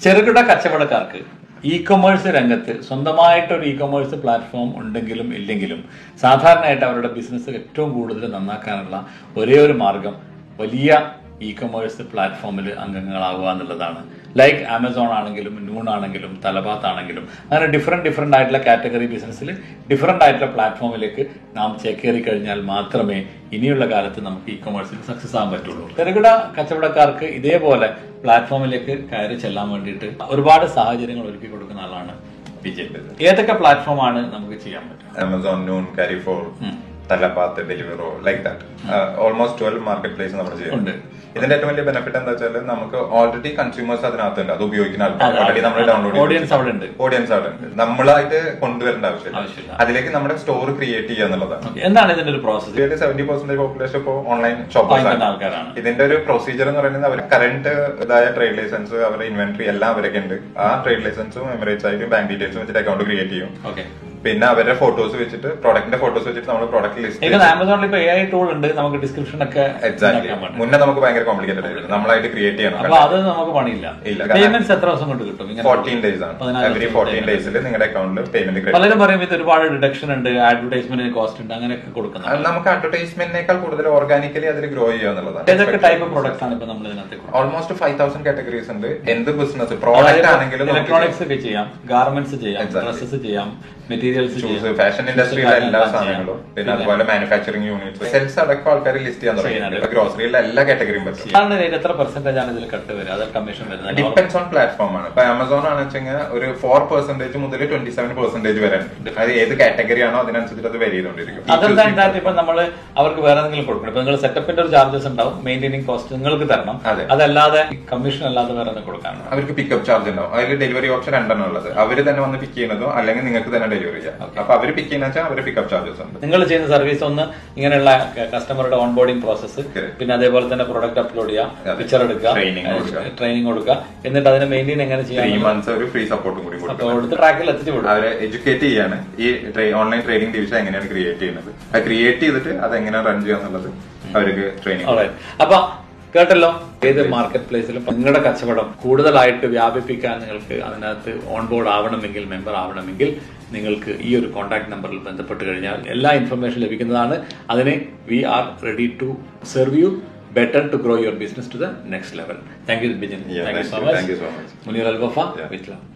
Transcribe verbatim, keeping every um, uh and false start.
ചെറുകിട കച്ചവടക്കാർക്ക് E commerce രംഗത്ത് സ്വന്തമായിട്ടൊരു ഇ കൊമേഴ്സ് പ്ലാറ്റ്ഫോം ഉണ്ടെങ്കിലും ഇല്ലെങ്കിലും സാധാരണയായിട്ട് അവരുടെ ബിസിനസ് ഏറ്റവും കൂടുതൽ നന്നാക്കാനുള്ള ഒരേ ഒരു മാർഗം വലിയ ഇ കൊമേഴ്സ് പ്ലാറ്റ്ഫോമിൽ അംഗങ്ങളാവുക എന്നുള്ളതാണ്. ലൈക്ക് ആമസോൺ ആണെങ്കിലും നൂൺ ആണെങ്കിലും തലബാത്ത് ആണെങ്കിലും അങ്ങനെ ഡിഫറെന്റ് ഡിഫറെന്റ് ആയിട്ടുള്ള കാറ്റഗറി ബിസിനസ്സിൽ ഡിഫറെന്റ് ആയിട്ടുള്ള പ്ലാറ്റ്ഫോമിലേക്ക് നാം ചേക്കേറി കഴിഞ്ഞാൽ മാത്രമേ ഇനിയുള്ള കാലത്ത് നമുക്ക് ഇ കൊമേഴ്സിൽ സക്സസ് ആകാൻ പറ്റുള്ളൂ. ചെറുകിട കച്ചവടക്കാർക്ക് ഇതേപോലെ പ്ലാറ്റ്ഫോമിലേക്ക് കയറി ചെല്ലാൻ വേണ്ടിയിട്ട് ഒരുപാട് സാഹചര്യങ്ങൾ ഒരുക്കി കൊടുക്കുന്ന ആളാണ് വിജയ്. ഏതൊക്കെ പ്ലാറ്റ്ഫോമാണ് നമുക്ക് ചെയ്യാൻ പറ്റും? Amazon, Noon, Carrefour, Talabat, Deliveroo, like that almost twelve marketplace നമ്മൾ ചെയ്യുന്നുണ്ട്. ഇതിന്റെ ഏറ്റവും വലിയ ബെനിഫിറ്റ് എന്താ വെച്ചാൽ നമുക്ക് ഓൾറെഡി കൺസ്യൂമേഴ്സ് അതിനകത്തുണ്ട്, അത് ഉപയോഗിക്കുന്ന ആൾക്കാർ ഓൾറെഡി നമ്മൾ ഡൗൺലോഡ് ഓഡിയൻസ് അവിടെ ഉണ്ട് ഓഡിയൻസ് അവിടെ ഉണ്ട് നമ്മളായിട്ട് കൊണ്ടുവരേണ്ട ആവശ്യമില്ല. അതിലേക്ക് നമ്മുടെ സ്റ്റോർ ക്രിയേറ്റ് ചെയ്യുക എന്നുള്ളതാണ്. എന്താണ് ഇതിന്റെ ഒരു പ്രോസസ്? സെവന്റി പെർസെന്റേജ് പോപ്പുലേഷൻ ഇപ്പോൾ ഓൺലൈൻ ഷോപ്പേഴ്സ് ആണ്. ഇതിന്റെ ഒരു പ്രൊസീജിയർ എന്ന് പറയുന്നത് അവർ കറന്റ് ഇതായ ട്രേഡ് ലൈസൻസ്, അവരുടെ ഇൻവെന്ററി എല്ലാം അവരൊക്കെ ഉണ്ട്. ആ ട്രേഡ് ലൈസൻസും എമിറേറ്റ്സ് ആയിട്ട് ബാങ്ക് ഡീറ്റെയിൽസും വെച്ചിട്ട് അക്കൗണ്ട് ക്രിയേറ്റ് ചെയ്യും. പിന്നെ അവരുടെ ഫോട്ടോസ് വെച്ചിട്ട് പ്രോഡക്റ്റിന്റെ ഫോട്ടോസ് വെച്ചിട്ട് നമ്മൾ പ്രോഡക്റ്റ് ലിസ്റ്റ് ആമസോണിൽ ഇപ്പൊ എ ഐ ടൂൾ ഉണ്ട്, നമുക്ക് ഡിസ്ക്രിപ്ഷൻ ഒക്കെ എക്സാക്ട്ലി മുന്നേ നമുക്ക് ഭയങ്കര കോംപ്ലിക്കേറ്റഡ് ആയിരുന്നു, നമ്മളായിട്ട് ക്രിയേറ്റ് ചെയ്യണം. അപ്പൊ അത് നമുക്ക് പണിയില്ല. പേയ്മെന്റ് എത്ര ദിവസം കൊണ്ട് കിട്ടും? ഫോർട്ടീൻ ഡേയ്സ് ആണ്. എവറി ഫോർട്ടീൻ ഡേയ്സിൽ നിങ്ങളുടെ അക്കൗണ്ടിൽ പേയ്മെന്റ്. പലരും പറയും ഇത് ഒരുപാട് ഡിഡക്ഷൻ ഉണ്ട്, അഡ്വർടൈസ്മെന്റിന് കോസ്റ്റ് ഉണ്ട്, അങ്ങനെയൊക്കെ കൊടുക്കുന്നത്. നമുക്ക് അഡ്വർടൈസ്മെന്റിനേക്കാൾ കൂടുതൽ ഓർഗാനിക്കലി അതിൽ ഗ്രോ ചെയ്യുക എന്നുള്ളതാണ്. ഏതൊക്കെ ടൈപ്പ് പ്രോഡക്ട്സ് ആണ് ഇപ്പൊ നമ്മൾ ഇതിനകത്ത്? ഓൾമോസ്റ്റ് ഫൈവ് തൗസൻഡ് കാറ്റഗറീസ് ഉണ്ട്. എന്ത് ബിസിനസ് പ്രോഡക്റ്റ് ആണെങ്കിലും ഇലക്ട്രോണിക്സ് ഒക്കെ ചെയ്യാം, ഗാർമെന്റ്സ് ചെയ്യാം, ഡ്രസ്സസ് ചെയ്യാം, മെറ്റീരിയൽസ് ചെയ്യാം, ഫാഷൻ ഇൻഡസ്ട്രിയിലെ എല്ലാ സാധനങ്ങളും, പിന്നെ അതുപോലെ മാനുഫാക്ചറിംഗ് യൂണിറ്റ്സ്, സെൽസ് അടക്കം ആൾക്കാർ ലിസ്റ്റ് ചെയ്യാൻ തുടങ്ങി. ഗ്രോസറിയിലെ എല്ലാ കാറ്റഗറിയും പറ്റും. എത്ര പെർസെന്റേജ് ആണ് ഇതിൽ കട്ട് വരിക? അത് കമ്മീഷൻ വരുന്നത് ഡിപ്പെൻസ് ഓൺ പ്ലാറ്റ്ഫോം ആണ്. ഇപ്പൊ ആമസോൺ ആണെന്ന് വെച്ചാൽ ഒരു ഫോർ പെർസെന്റേജ് മുതൽ ട്വന്റി സെവൻ പെർസെന്റേജ് വരെ ഉണ്ട്. അത് ഏത് കാറ്റഗറി ആണോ അതിനനുസരിച്ച് അത് വരി ചെയ്തുകൊണ്ടിരിക്കും. അതല്ലാതെ ഇപ്പൊ നമ്മള് അവർക്ക് വേറെ എന്തെങ്കിലും കൊടുക്കണം. ഇപ്പൊ നിങ്ങൾ സെറ്റപ്പിന്റെ ഒരു ചാർജസ് ഉണ്ടാവും, മെയിൻറ്റെയിനിങ് കോസ്റ്റ് നിങ്ങൾക്ക് തരണം. അതല്ലാതെ കമ്മീഷൻ അല്ലാതെ വേറെ എന്തെങ്കിലും കൊടുക്കാനാണ്. അവർക്ക് പിക്കപ്പ് ചാർജ് ഉണ്ടാവും. അതിൽ ഡെലിവറി ഓപ്ഷൻ രണ്ടെണ്ണം ഉള്ളത്. അവര് തന്നെ വന്ന് പിക്ക് ചെയ്യുന്നതോ അല്ലെങ്കിൽ നിങ്ങൾക്ക് തന്നെ ഡെലിവറി ചെയ്യാം. അപ്പൊ അവര് പിക്ക് ചെയ്യുന്ന വെച്ചാൽ അവര് പിക്കപ്പ് ചാർജസ് ഉണ്ട്. നിങ്ങൾ ചെയ്യുന്ന സർവീസ് ഒന്ന് ഇങ്ങനെയുള്ള കസ്റ്റമറുടെ ഓൺബോർഡിംഗ് പ്രോസസ്, പിന്നെ അതേപോലെ തന്നെ പ്രൊഡക്റ്റ് അപ്ലോഡ് ചെയ്യുക, പിക്ചർ എടുക്കുക, ട്രെയിനിങ് കൊടുക്കുക, എന്നിട്ട് അതിനെ മെയിൻറ്റെയിൻ എങ്ങനെ ചെയ്യാം. ത്രീ മന്ത്സ് ഒരു ഫ്രീ സപ്പോർട്ടും കൂടി കൊടുത്ത് ട്രാക്കിൽ എത്തിച്ചു കൊടുക്കും. അവരെ എഡ്യൂക്കേറ്റ് ചെയ്യാണ് ഈ ഓൺലൈൻ ട്രേഡിംഗ് ഡിവിഷൻ എങ്ങനെയാണ് ക്രിയേറ്റ് ചെയ്യുന്നത്, അത് ക്രിയേറ്റ് ചെയ്തിട്ട് അത് എങ്ങനെയാണ് റൺ ചെയ്യുക എന്നുള്ളത് അവർക്ക് ട്രെയിനിങ്. അപ്പൊ കേട്ടല്ലോ, ഏത് മാർക്കറ്റ് പ്ലേസിലും നിങ്ങളുടെ കച്ചവടം കൂടുതലായിട്ട് വ്യാപിപ്പിക്കാൻ നിങ്ങൾക്ക് അതിനകത്ത് ഓൺബോർഡ് ആവണമെങ്കിൽ, മെമ്പർ ആവണമെങ്കിൽ നിങ്ങൾക്ക് ഈ ഒരു കോൺടാക്ട് നമ്പറിൽ ബന്ധപ്പെട്ട് കഴിഞ്ഞാൽ എല്ലാ ഇൻഫർമേഷൻ ലഭിക്കുന്നതാണ്. അതിന് we are ready to serve you better to grow your business to the next level. Thank you, Bijan. Yeah, thank, thank you so you. much. Thank you so much. Munir Al Wafa, with love.